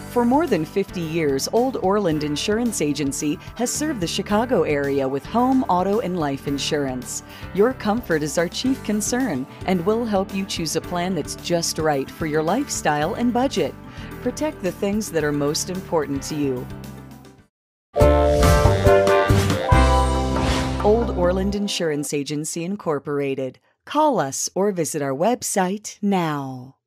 For more than 50 years, Old Orland Insurance Agency has served the Chicago area with home, auto, and life insurance. Your comfort is our chief concern, and we'll help you choose a plan that's just right for your lifestyle and budget. Protect the things that are most important to you. Old Orland Insurance Agency, Incorporated. Call us or visit our website now.